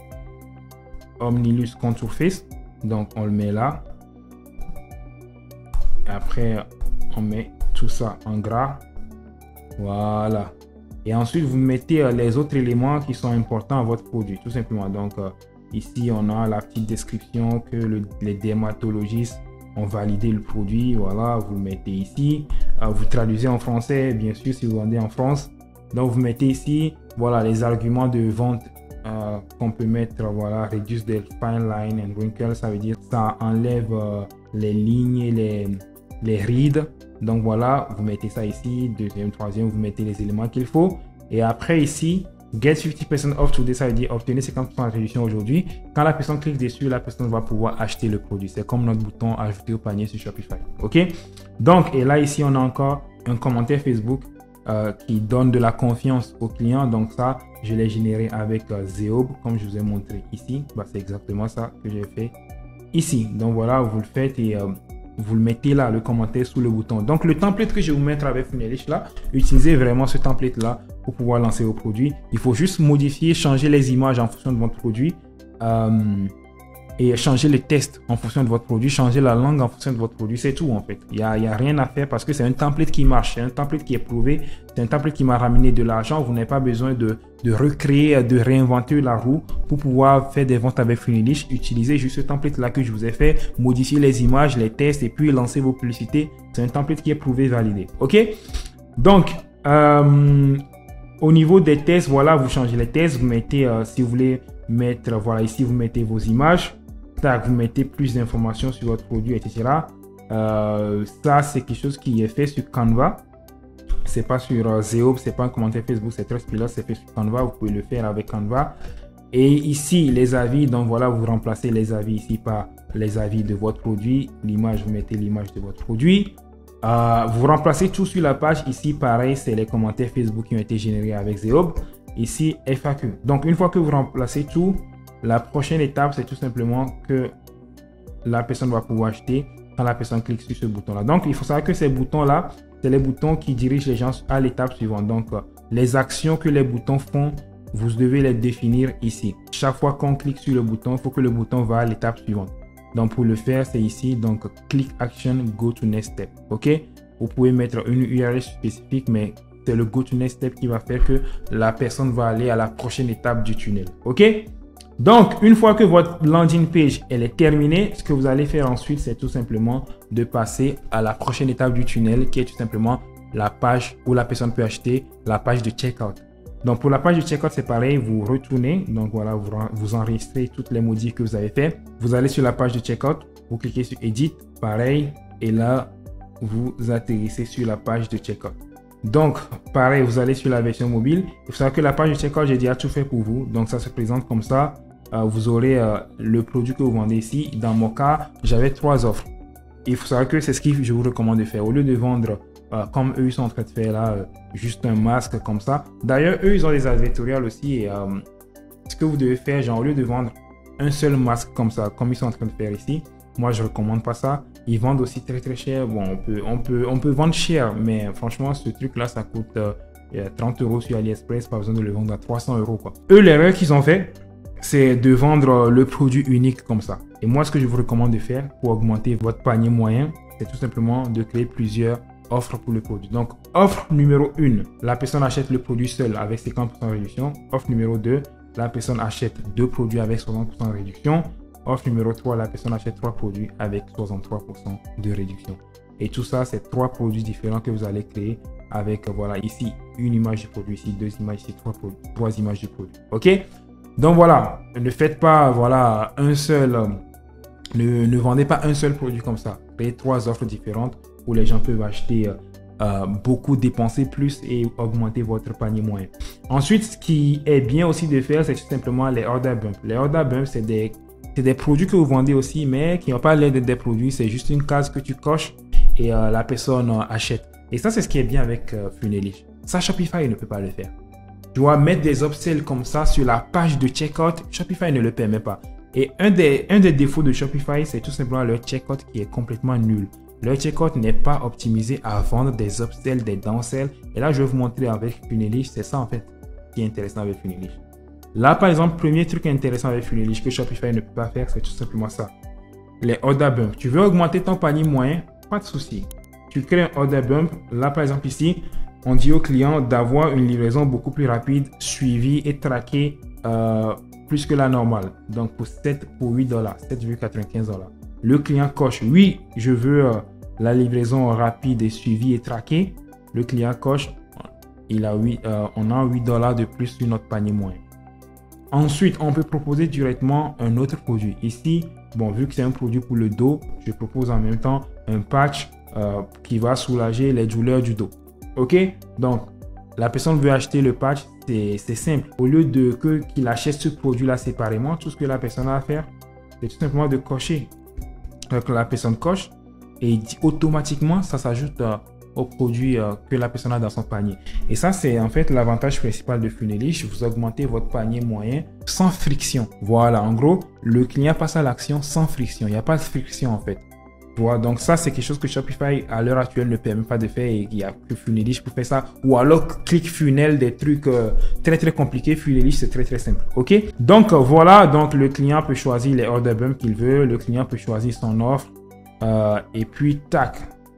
B: Omnilus Contour Face. Donc, on le met là. Et après, on met tout ça en gras. Voilà. Et ensuite, vous mettez euh, les autres éléments qui sont importants à votre produit, tout simplement. Donc, euh, ici, on a la petite description que le, les dermatologistes ont validé le produit. Voilà, vous le mettez ici. Euh, vous traduisez en français, bien sûr, si vous vendez en France. Donc, vous mettez ici, voilà, les arguments de vente euh, qu'on peut mettre. Voilà, reduce the fine line and wrinkles. Ça veut dire ça enlève euh, les lignes et les, les rides. Donc, voilà, vous mettez ça ici. Deuxième, troisième, vous mettez les éléments qu'il faut. Et après, ici, Get cinquante pour cent off today, ça veut dire obtenir cinquante pour cent de réduction aujourd'hui. Quand la personne clique dessus, la personne va pouvoir acheter le produit. C'est comme notre bouton ajouter au panier sur Shopify. OK? Donc, et là, ici, on a encore un commentaire Facebook euh, qui donne de la confiance au client. Donc, ça, je l'ai généré avec euh, Zeob, comme je vous ai montré ici. Bah, c'est exactement ça que j'ai fait ici. Donc voilà, vous le faites et euh, vous le mettez là, le commentaire sous le bouton. Donc le template que je vais vous mettre avec Funelish là, utilisez vraiment ce template là pour pouvoir lancer vos produits. Il faut juste modifier, changer les images en fonction de votre produit euh, et changer les tests en fonction de votre produit, changer la langue en fonction de votre produit. C'est tout en fait. Il n'y a, il y a rien à faire parce que c'est un template qui marche, c'est un template qui est prouvé, c'est un template qui m'a ramené de l'argent. Vous n'avez pas besoin de, de recréer, de réinventer la roue pour pouvoir faire des ventes avec Funelish. Utilisez juste ce template là que je vous ai fait, modifiez les images, les tests et puis lancez vos publicités. C'est un template qui est prouvé, validé. Ok? Donc, euh, au niveau des tests, voilà, vous changez les tests, vous mettez, euh, si vous voulez mettre, voilà, ici vous mettez vos images. Vous mettez plus d'informations sur votre produit, et cetera. Euh, ça, c'est quelque chose qui est fait sur Canva. C'est pas sur euh, Zeob, c'est pas un commentaire Facebook, c'est Trustpilot, c'est fait sur Canva. Vous pouvez le faire avec Canva. Et ici, les avis. Donc voilà, vous remplacez les avis ici par les avis de votre produit. L'image, vous mettez l'image de votre produit. Euh, vous remplacez tout sur la page. Ici, pareil, c'est les commentaires Facebook qui ont été générés avec Zeob. Ici, F A Q. Donc une fois que vous remplacez tout, la prochaine étape, c'est tout simplement que la personne va pouvoir acheter quand la personne clique sur ce bouton-là. Donc, il faut savoir que ces boutons-là, c'est les boutons qui dirigent les gens à l'étape suivante. Donc, les actions que les boutons font, vous devez les définir ici. Chaque fois qu'on clique sur le bouton, il faut que le bouton va à l'étape suivante. Donc, pour le faire, c'est ici. Donc, click action, go to next step. OK? Vous pouvez mettre une U R L spécifique, mais c'est le go to next step qui va faire que la personne va aller à la prochaine étape du tunnel. OK? Donc, une fois que votre landing page elle est terminée, ce que vous allez faire ensuite, c'est tout simplement de passer à la prochaine étape du tunnel, qui est tout simplement la page où la personne peut acheter, la page de checkout. Donc, pour la page de checkout, c'est pareil, vous retournez. Donc, voilà, vous, vous enregistrez toutes les modifs que vous avez fait. Vous allez sur la page de checkout, vous cliquez sur Edit, pareil, et là, vous atterrissez sur la page de checkout. Donc, pareil, vous allez sur la version mobile. Il faut savoir que la page de checkout, j'ai déjà tout fait pour vous. Donc, ça se présente comme ça. Euh, vous aurez euh, le produit que vous vendez ici. Dans mon cas, j'avais trois offres. Il faut savoir que c'est ce que je vous recommande de faire. Au lieu de vendre, euh, comme eux, ils sont en train de faire là, euh, juste un masque comme ça. D'ailleurs, eux, ils ont des advertorials aussi. Et, euh, ce que vous devez faire, genre, au lieu de vendre un seul masque comme ça, comme ils sont en train de faire ici, moi, je ne recommande pas ça. Ils vendent aussi très, très cher. Bon, on peut, on peut, on peut vendre cher, mais franchement, ce truc-là, ça coûte euh, trente euros sur AliExpress. Pas besoin de le vendre à trois cents euros, quoi. Eux, l'erreur qu'ils ont fait, c'est de vendre le produit unique comme ça. Et moi, ce que je vous recommande de faire pour augmenter votre panier moyen, c'est tout simplement de créer plusieurs offres pour le produit. Donc, offre numéro un, la personne achète le produit seul avec cinquante pour cent de réduction. Offre numéro deux, la personne achète deux produits avec soixante pour cent de réduction. Offre numéro trois, la personne achète trois produits avec soixante-trois pour cent de réduction. Et tout ça, c'est trois produits différents que vous allez créer avec, voilà, ici, une image du produit, ici, deux images, ici, trois, trois images du produit. OK? Donc voilà, ne faites pas voilà un seul, euh, ne, ne vendez pas un seul produit comme ça. Créez trois offres différentes où les gens peuvent acheter euh, euh, beaucoup, dépenser plus et augmenter votre panier moyen. Ensuite, ce qui est bien aussi de faire, c'est tout simplement les order bump. Les order bump, c'est des, c'est des produits que vous vendez aussi, mais qui n'ont pas l'air d'être des produits. C'est juste une case que tu coches et euh, la personne euh, achète. Et ça, c'est ce qui est bien avec euh, Funelish. Ça, Shopify ne peut pas le faire. Tu dois mettre des upsells comme ça sur la page de checkout. Shopify ne le permet pas. Et un des, un des défauts de Shopify, c'est tout simplement leur checkout qui est complètement nul. Leur checkout n'est pas optimisé à vendre des upsells, des downsells. Et là, je vais vous montrer avec Funelish. C'est ça en fait qui est intéressant avec Funelish. Là, par exemple, premier truc intéressant avec Funelish que Shopify ne peut pas faire, c'est tout simplement ça. Les order bump. Tu veux augmenter ton panier moyen? Pas de souci. Tu crées un order bump. Là, par exemple, ici, on dit au client d'avoir une livraison beaucoup plus rapide, suivie et traquée euh, plus que la normale. Donc pour sept, pour huit dollars, sept virgule quatre-vingt-quinze dollars. Le client coche oui, je veux euh, la livraison rapide et suivie et traquée. Le client coche, il a huit, euh, on a huit dollars de plus sur notre panier moyen. Ensuite, on peut proposer directement un autre produit. Ici, bon, vu que c'est un produit pour le dos, je propose en même temps un patch euh, qui va soulager les douleurs du dos. Ok, donc la personne veut acheter le patch, c'est simple. Au lieu de que qu'il achète ce produit-là séparément, tout ce que la personne a à faire, c'est tout simplement de cocher. Donc la personne coche et automatiquement, ça s'ajoute aux produits euh, que la personne a dans son panier. Et ça, c'est en fait l'avantage principal de Funelish. Vous augmentez votre panier moyen sans friction. Voilà, en gros, le client passe à l'action sans friction. Il n'y a pas de friction en fait. Voilà, donc ça, c'est quelque chose que Shopify à l'heure actuelle ne permet pas de faire et il n'y a que Funelish pour faire ça. Ou alors ClickFunnels, des trucs euh, très très compliqués. Funelish, c'est très très simple. Ok, donc euh, voilà, donc le client peut choisir les order bumps qu'il veut. Le client peut choisir son offre. Euh, et puis, tac,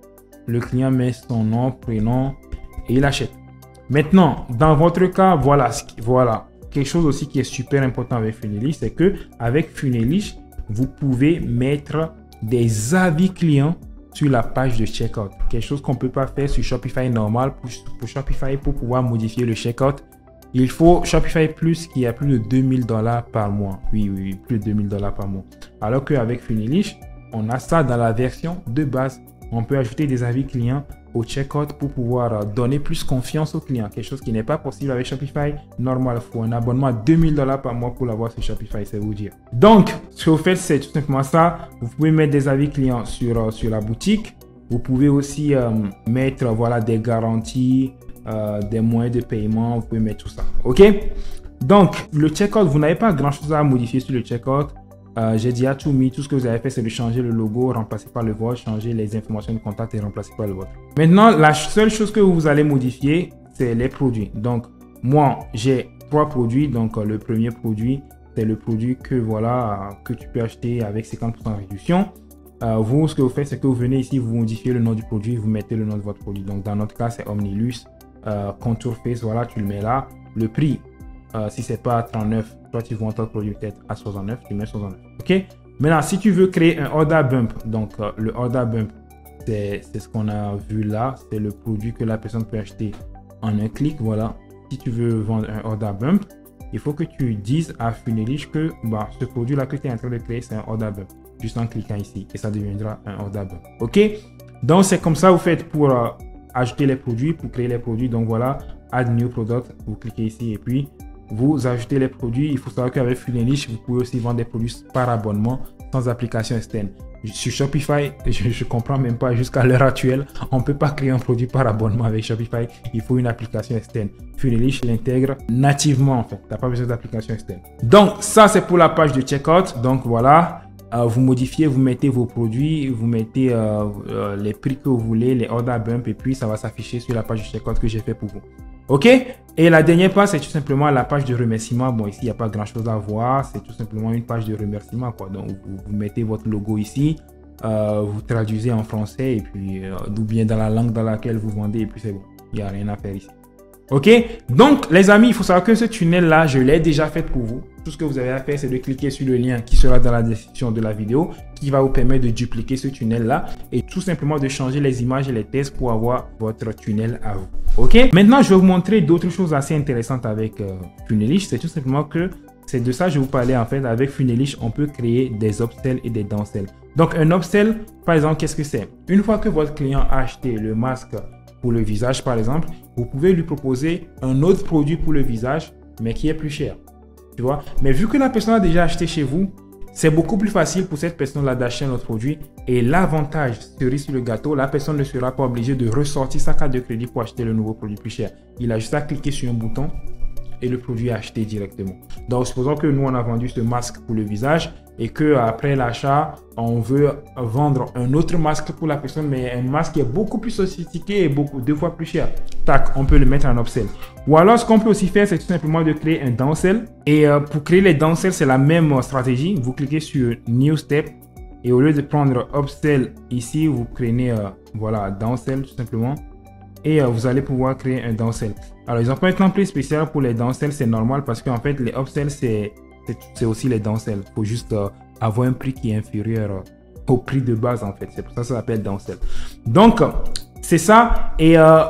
B: le client met son nom, prénom et il achète. Maintenant, dans votre cas, voilà, voilà. Quelque chose aussi qui est super important avec Funelish, c'est que avec Funelish, vous pouvez mettre des avis clients sur la page de checkout. Quelque chose qu'on ne peut pas faire sur Shopify normal. Pour, pour Shopify, pour pouvoir modifier le checkout, il faut Shopify Plus qui a plus de deux mille dollars par mois. Oui, oui, oui, plus de deux mille dollars par mois. Alors qu'avec Funelish, on a ça dans la version de base. On peut ajouter des avis clients au checkout pour pouvoir donner plus confiance aux clients. Quelque chose qui n'est pas possible avec Shopify normal. Il faut un abonnement à deux mille dollars par mois pour l'avoir sur Shopify, c'est vous dire. Donc, ce que vous faites, c'est tout simplement ça. Vous pouvez mettre des avis clients sur, sur la boutique. Vous pouvez aussi euh, mettre voilà, des garanties, euh, des moyens de paiement. Vous pouvez mettre tout ça. OK? Donc, le checkout, vous n'avez pas grand-chose à modifier sur le checkout. Euh, j'ai dit à Toumi, tout ce que vous avez fait, c'est de changer le logo, remplacer par le vôtre, changer les informations de contact et remplacer par le vôtre. Maintenant, la seule chose que vous allez modifier, c'est les produits. Donc, moi, j'ai trois produits. Donc, euh, le premier produit, c'est le produit que voilà euh, que tu peux acheter avec cinquante pour cent de réduction. Euh, vous, ce que vous faites, c'est que vous venez ici, vous modifiez le nom du produit, vous mettez le nom de votre produit. Donc, dans notre cas, c'est Omnilux euh, Contour Face. Voilà, tu le mets là. Le prix, euh, si c'est pas trente-neuf, toi, tu vends ton produit peut-être à soixante-neuf, tu mets soixante-neuf. OK? Maintenant, si tu veux créer un order bump, donc euh, le order bump, c'est ce qu'on a vu là. C'est le produit que la personne peut acheter en un clic. Voilà. Si tu veux vendre un order bump, il faut que tu dises à Funelish que bah, ce produit-là que tu es en train de créer, c'est un order bump. Juste en cliquant ici et ça deviendra un order bump. OK? Donc, c'est comme ça vous faites pour euh, ajouter les produits, pour créer les produits. Donc, voilà, Add New Product. Vous cliquez ici et puis vous ajoutez les produits. Il faut savoir qu'avec Funelish, vous pouvez aussi vendre des produits par abonnement sans application externe. Sur Shopify, je ne comprends même pas jusqu'à l'heure actuelle, on ne peut pas créer un produit par abonnement avec Shopify. Il faut une application externe. Funelish l'intègre nativement en fait. Tu n'as pas besoin d'application externe. Donc, ça c'est pour la page de checkout. Donc, voilà. Euh, vous modifiez, vous mettez vos produits, vous mettez euh, euh, les prix que vous voulez, les order bump et puis ça va s'afficher sur la page de checkout que j'ai fait pour vous. OK? Et la dernière page, c'est tout simplement la page de remerciement. Bon, ici, il n'y a pas grand-chose à voir. C'est tout simplement une page de remerciement, quoi. Donc, vous, vous mettez votre logo ici, euh, vous traduisez en français et puis, euh, ou bien dans la langue dans laquelle vous vendez et puis c'est bon. Il n'y a rien à faire ici. OK? Donc, les amis, il faut savoir que ce tunnel-là, je l'ai déjà fait pour vous. Tout ce que vous avez à faire, c'est de cliquer sur le lien qui sera dans la description de la vidéo, qui va vous permettre de dupliquer ce tunnel-là et tout simplement de changer les images et les textes pour avoir votre tunnel à vous. OK? Maintenant, je vais vous montrer d'autres choses assez intéressantes avec euh, Funelish. C'est tout simplement que c'est de ça que je vous parlais en fait. Avec Funelish, on peut créer des upsells et des downsells. Donc, un upsell, par exemple, qu'est-ce que c'est? Une fois que votre client a acheté le masque pour le visage, par exemple, vous pouvez lui proposer un autre produit pour le visage, mais qui est plus cher. Tu vois? Mais vu que la personne a déjà acheté chez vous, c'est beaucoup plus facile pour cette personne-là d'acheter un autre produit. Et l'avantage, cerise sur le gâteau, la personne ne sera pas obligée de ressortir sa carte de crédit pour acheter le nouveau produit plus cher. Il a juste à cliquer sur un bouton et le produit est acheté directement. Donc, supposons que nous, on a vendu ce masque pour le visage et qu'après l'achat, on veut vendre un autre masque pour la personne, mais un masque qui est beaucoup plus sophistiqué et beaucoup, deux fois plus cher. Tac, on peut le mettre en upsell. Ou alors, ce qu'on peut aussi faire, c'est tout simplement de créer un downsell. Et euh, pour créer les downsells, c'est la même stratégie. Vous cliquez sur New Step et au lieu de prendre upsell ici, vous prenez euh, voilà, downsell tout simplement. Et euh, vous allez pouvoir créer un downsell. Alors, ils ont pas un template spécial pour les downsells, c'est normal parce qu'en fait, les upsells, c'est aussi les downsells. Il faut juste euh, avoir un prix qui est inférieur euh, au prix de base, en fait. C'est pour ça que ça s'appelle downsell. Donc, c'est ça. Et euh,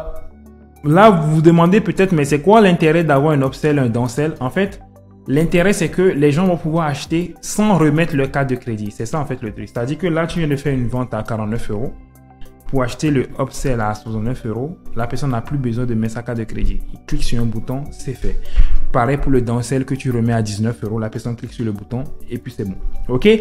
B: là, vous vous demandez peut-être, mais c'est quoi l'intérêt d'avoir un upsell, un downsell? En fait, l'intérêt, c'est que les gens vont pouvoir acheter sans remettre leur carte de crédit. C'est ça, en fait, le truc. C'est-à-dire que là, tu viens de faire une vente à quarante-neuf euros. Pour acheter le upsell à soixante-neuf euros, la personne n'a plus besoin de mettre sa carte de crédit. Il clique sur un bouton, c'est fait. Pareil pour le downsell que tu remets à dix-neuf euros, la personne clique sur le bouton et puis c'est bon. OK?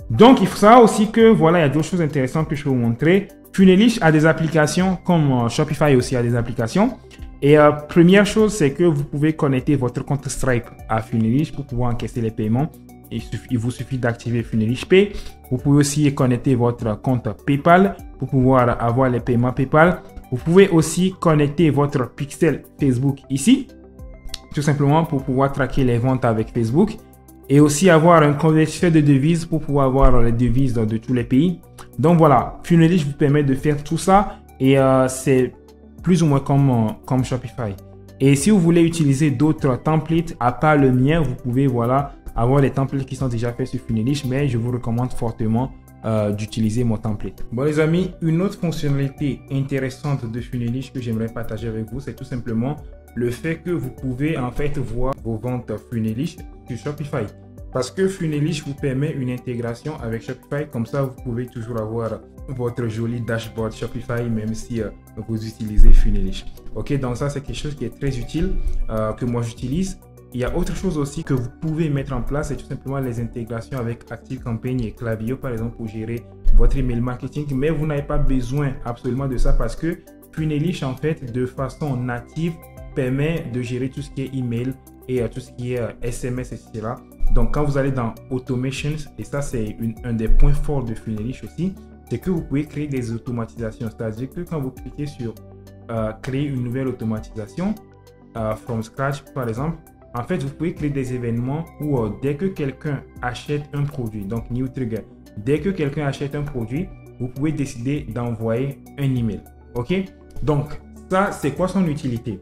B: Donc, il faut savoir aussi que, voilà, il y a d'autres choses intéressantes que je peux vous montrer. Funelish a des applications, comme euh, Shopify aussi a des applications. Et euh, première chose, c'est que vous pouvez connecter votre compte Stripe à Funelish pour pouvoir encaisser les paiements. Il, suffit, il vous suffit d'activer Funelish Pay. Vous pouvez aussi connecter votre compte PayPal pour pouvoir avoir les paiements PayPal. Vous pouvez aussi connecter votre pixel Facebook ici, tout simplement pour pouvoir traquer les ventes avec Facebook. Et aussi avoir un convertisseur de devises pour pouvoir avoir les devises de, de tous les pays. Donc voilà, Funelish vous permet de faire tout ça et euh, c'est plus ou moins comme, euh, comme Shopify. Et si vous voulez utiliser d'autres templates à part le mien, vous pouvez voilà, avoir des templates qui sont déjà faits sur Funelish, mais je vous recommande fortement euh, d'utiliser mon template. Bon les amis, une autre fonctionnalité intéressante de Funelish que j'aimerais partager avec vous, c'est tout simplement le fait que vous pouvez en fait voir vos ventes Funelish sur Shopify. Parce que Funelish vous permet une intégration avec Shopify, comme ça vous pouvez toujours avoir votre joli dashboard Shopify même si euh, vous utilisez Funelish. Ok, donc ça c'est quelque chose qui est très utile, euh, que moi j'utilise. Il y a autre chose aussi que vous pouvez mettre en place, c'est tout simplement les intégrations avec ActiveCampaign et Klaviyo par exemple pour gérer votre email marketing. Mais vous n'avez pas besoin absolument de ça parce que Funelish en fait de façon native permet de gérer tout ce qui est email et euh, tout ce qui est euh, S M S, et cetera. Donc quand vous allez dans Automations, et ça c'est un des points forts de Funelish aussi, c'est que vous pouvez créer des automatisations. C'est-à-dire que quand vous cliquez sur euh, créer une nouvelle automatisation, euh, from scratch par exemple, en fait vous pouvez créer des événements où euh, dès que quelqu'un achète un produit, donc New Trigger, dès que quelqu'un achète un produit, vous pouvez décider d'envoyer un email. Ok, donc ça c'est quoi son utilité?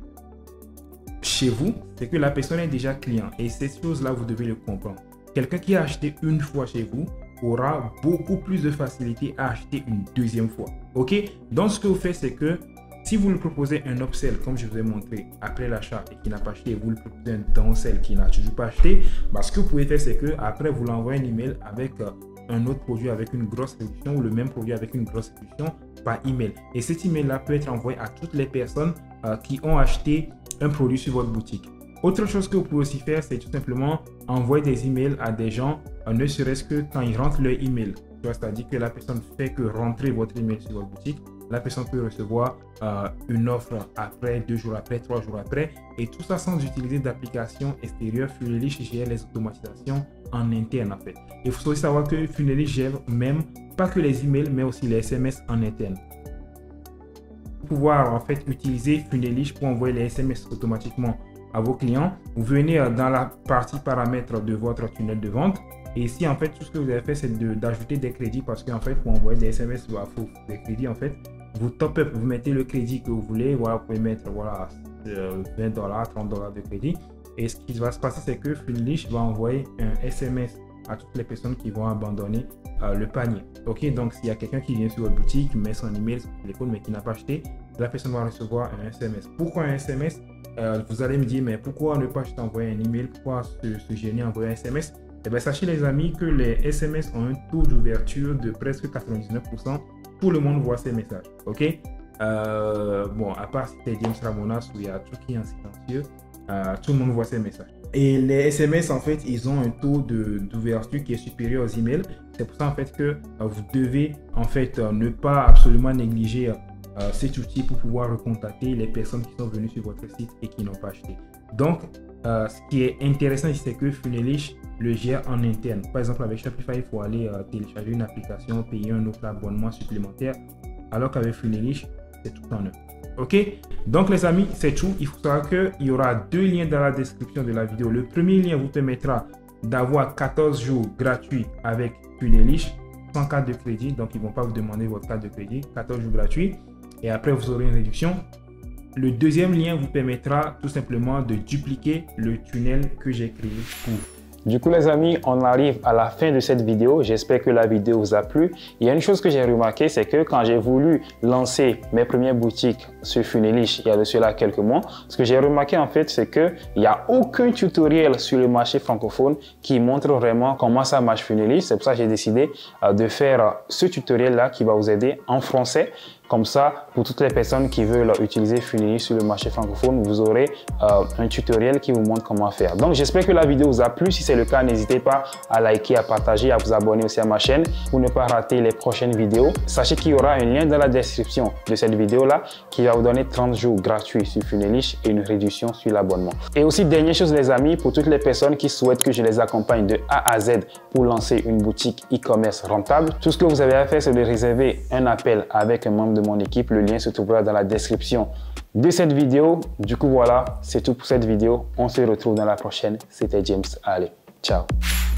B: Chez vous, c'est que la personne est déjà client et ces choses-là, vous devez le comprendre. Quelqu'un qui a acheté une fois chez vous aura beaucoup plus de facilité à acheter une deuxième fois. Ok? Donc, ce que vous faites, c'est que si vous lui proposez un upsell, comme je vous ai montré après l'achat et qui n'a pas acheté, vous lui proposez un downsell qui n'a toujours pas acheté, bah, ce que vous pouvez faire, c'est que après vous l'envoyez un email avec euh, un autre produit avec une grosse réduction ou le même produit avec une grosse réduction par email. Et cet email-là peut être envoyé à toutes les personnes euh, qui ont acheté un produit sur votre boutique. Autre chose que vous pouvez aussi faire, c'est tout simplement envoyer des emails à des gens, euh, ne serait-ce que quand ils rentrent leur email. C'est-à-dire que la personne fait que rentrer votre email sur votre boutique, la personne peut recevoir euh, une offre après, deux jours après, trois jours après, et tout ça sans utiliser d'application extérieure. Funelish gère les automatisations en interne en fait. Il faut aussi savoir que Funelish gère même pas que les emails, mais aussi les S M S en interne. Pouvoir en fait utiliser Funelish pour envoyer les S M S automatiquement à vos clients. Vous venez dans la partie paramètres de votre tunnel de vente et ici en fait tout ce que vous avez fait c'est d'ajouter de, des crédits parce qu'en fait pour envoyer des S M S, il faut des crédits en fait. Vous top up, vous mettez le crédit que vous voulez, voilà, vous pouvez mettre voilà vingt dollars, trente dollars de crédit et ce qui va se passer c'est que Funelish va envoyer un S M S à toutes les personnes qui vont abandonner euh, le panier. Ok, donc s'il y a quelqu'un qui vient sur votre boutique, met son email, son téléphone, mais qui n'a pas acheté, la personne va recevoir un S M S. Pourquoi un S M S? euh, Vous allez me dire, mais pourquoi ne pas juste envoyer un email? Pourquoi se, se gêner à envoyer un S M S? Eh bien, sachez les amis que les S M S ont un taux d'ouverture de presque quatre-vingt-dix-neuf pour cent. Tout le monde voit ces messages. Ok, euh, bon, à part si c'est James Ramonas où il y a tout qui est en silencieux, euh, tout le monde voit ces messages. Et les S M S, en fait, ils ont un taux d'ouverture qui est supérieur aux emails. C'est pour ça, en fait, que euh, vous devez, en fait, euh, ne pas absolument négliger euh, cet outil pour pouvoir recontacter les personnes qui sont venues sur votre site et qui n'ont pas acheté. Donc, euh, ce qui est intéressant ici, c'est que Funelish le gère en interne. Par exemple, avec Shopify, il faut aller euh, télécharger une application, payer un autre abonnement supplémentaire, alors qu'avec Funelish, c'est tout en un. Ok, donc les amis, c'est tout. Il faut savoir qu'il y aura deux liens dans la description de la vidéo. Le premier lien vous permettra d'avoir quatorze jours gratuits avec Funelish, sans carte de crédit. Donc, ils ne vont pas vous demander votre carte de crédit. quatorze jours gratuits. Et après, vous aurez une réduction. Le deuxième lien vous permettra tout simplement de dupliquer le tunnel que j'ai créé pour vous.
A: Du coup les amis, on arrive à la fin de cette vidéo. J'espère que la vidéo vous a plu. Il y a une chose que j'ai remarqué, c'est que quand j'ai voulu lancer mes premières boutiques sur Funelish il y a de cela quelques mois. Ce que j'ai remarqué en fait, c'est qu'il n'y a aucun tutoriel sur le marché francophone qui montre vraiment comment ça marche Funelish. C'est pour ça que j'ai décidé euh, de faire euh, ce tutoriel-là qui va vous aider en français. Comme ça, pour toutes les personnes qui veulent utiliser Funelish sur le marché francophone, vous aurez euh, un tutoriel qui vous montre comment faire. Donc, j'espère que la vidéo vous a plu. Si c'est le cas, n'hésitez pas à liker, à partager, à vous abonner aussi à ma chaîne pour ne pas rater les prochaines vidéos. Sachez qu'il y aura un lien dans la description de cette vidéo-là qui va vous donner trente jours gratuits sur Funelish et une réduction sur l'abonnement. Et aussi, dernière chose les amis, pour toutes les personnes qui souhaitent que je les accompagne de A à Z pour lancer une boutique e-commerce rentable, tout ce que vous avez à faire, c'est de réserver un appel avec un membre de mon équipe. Le lien se trouvera dans la description de cette vidéo. Du coup, voilà, c'est tout pour cette vidéo. On se retrouve dans la prochaine. C'était James. Allez, ciao.